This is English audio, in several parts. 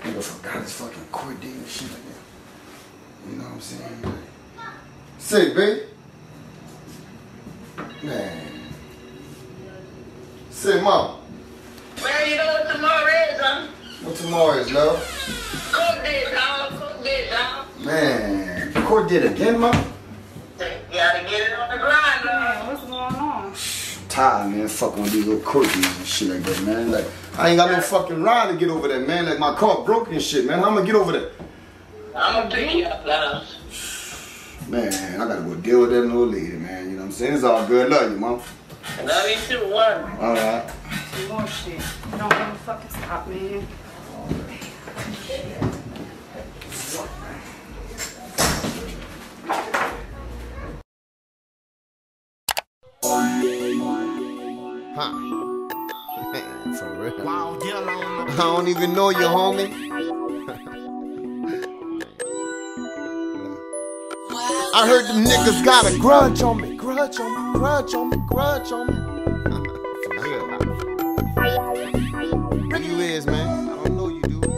Nigga forgot his fucking court date and shit like that. You know what I'm saying? Like, say, babe. Man. Say, mom. Where you know what tomorrow is, huh? What tomorrow is, love? Court date, dog. Court date, dog. Man. Court date again, mom? You gotta get it on the grind, dog. Man, what's going on? I'm tired, man. Fucking with these little court dates and shit like that, man. Like, I ain't got no fucking ride to get over there, man. Like, my car broke and shit, man. How I'm gonna get over there? I'm gonna pick you up, dog. Man, I gotta go deal with that little lady, man. You know what I'm saying? It's all good. Love you, mom. I love you too, one. All right. Some more shit. Don't ever fucking stop, man. Huh. Man, for real. I don't even know you, homie. I heard them niggas got a grudge on me. Grudge on me, grudge on me, grudge on me. For real. Who you is, man? I don't know you, dude.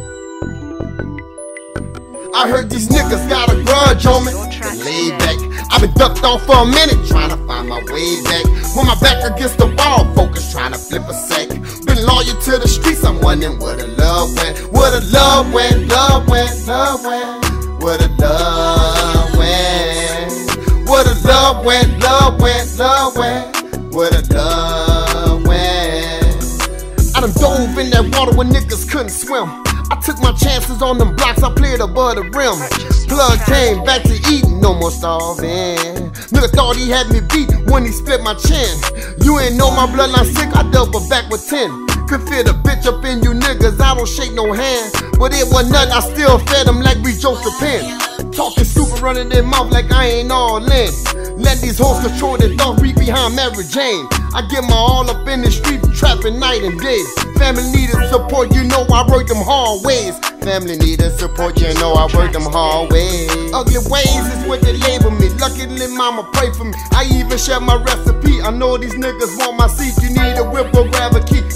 I heard these niggas got a grudge on me. Laid back. I've been ducked off for a minute, trying to find my way back. With my back against the wall, focused, trying to flip a sack. Been loyal to the streets, I'm wondering where the love went. Where the love went, love went, love went. Where the love went. Where the love went, love went, love went. Where the love went. I done dove in that water when niggas couldn't swim. I took my chances on them blocks, I played above the rim. Plug came back to eating, no more starving. Nigga thought he had me beat when he split my chin. You ain't know my bloodline sick, I double back with 10. Could fit a bitch up in you niggas, I don't shake no hand. But it was nothing, I still fed them like we Joseph Penn. Talking stupid, running their mouth like I ain't all in. Let these hoes control their thoughts, read behind Mary Jane. I get my all up in the street, trapping night and day. Family needed support, you know I work them hard ways. Family needed support, you know I work them hard ways. Ugly ways is what they label me. Luckily mama pray for me. I even share my recipe. I know these niggas want my seat. You need a whip or grab a key.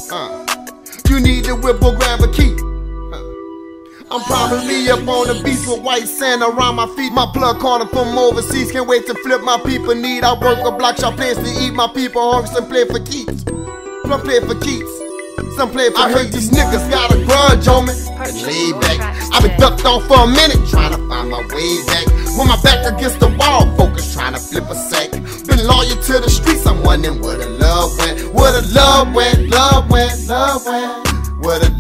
You need a whip or grab a key. I'm probably up on the beach with white sand around my feet. My plug calling from overseas. Can't wait to flip my people need. I work a block shop place to eat. My people hungry, some play for keeps. Some play for keeps. Some play for I heard these niggas got a grudge on me. Laid back. I've been ducked off for a minute, trying to find my way back. With my back against the wall, focused, trying to flip a sack. Been loyal to the streets, I'm wondering where the love went. Where the love went, love went, love went. Where the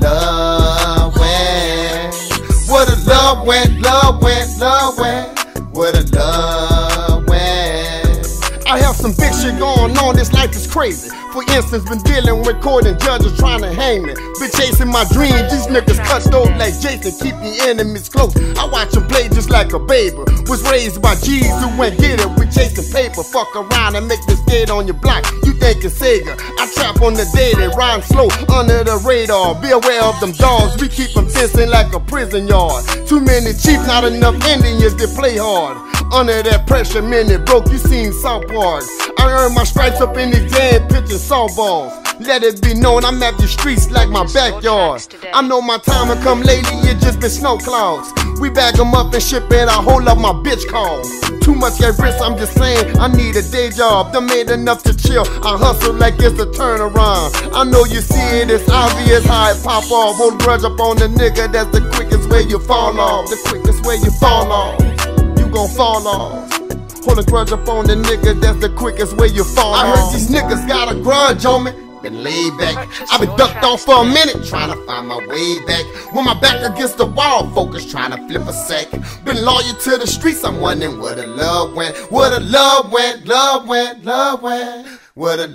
love went. Where the love went, love went, love went. Where the love went. I have some big shit going on, this life is crazy. For instance, been dealing with court and judges trying to hang me. Been chasing my dreams, these niggas cut dope like Jason, keep the enemies close. I watch them play just like a baby. Was raised by G's who went get it, we chasing paper. Fuck around and make this skate on your block, you think it's Sega. I trap on the daily, rhyme slow, under the radar. Be aware of them dogs, we keep them fencing like a prison yard. Too many chiefs, not enough Indians that play hard. Under that pressure, many broke, you seen Southport. I earned my stripes up in the game, pitching softballs. Let it be known I'm at the streets like my backyard. I know my time will come lately, it just been snow clouds. We bag them up and ship it, I hold up my bitch call. Too much at risk, I'm just saying, I need a day job. Done made enough to chill, I hustle like it's a turnaround. I know you see it, it's obvious how it pop off. Hold grudge up on the nigga, that's the quickest way you fall off. The quickest way you fall off, you gon' fall off. Hold a grudge up on the nigga, that's the quickest way you fall off. I heard these niggas got a grudge on me. Been laid back, I've been ducked off for a minute, trying to find my way back. With my back against the wall, focused, trying to flip a sack. Been loyal to the streets, I'm wondering where the love went. Where the love went, love went, love went. Where the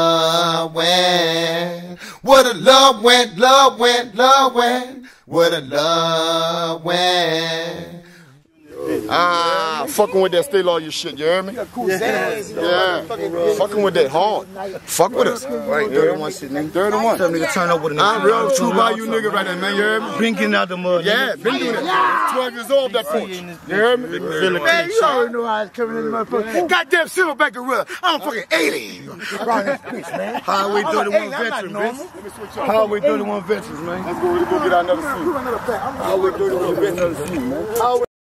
love went. Where the love went, love went, love went. Where the love went. Fucking with that stay lawyer shit, you hear me? Yeah. Fucking with that hard. Fuck with us. Right, 31 shit, nigga. 31. Tell me to turn up with a nigga. I'm real true by you nigga right there, man, you hear me? Been getting out the mud. Yeah, been doing it. 12 years old, that porch. You hear me? Man, you already know how it's coming in the motherfucker. Goddamn silverback gorilla. I'm a fucking alien. Around this bitch, man. Highway 31 veterans, bitch. Highway 31 veterans, man. Let's go get out another scene. Highway 31 veterans, man.